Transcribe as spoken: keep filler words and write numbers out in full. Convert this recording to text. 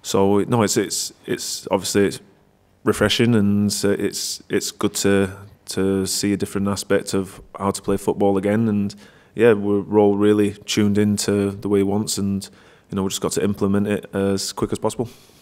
So no, it's it's it's obviously it's refreshing, and uh, it's it's good to to see a different aspect of how to play football again. And yeah, we're, we're all really tuned into the way he wants, and you know we just got to implement it as quick as possible.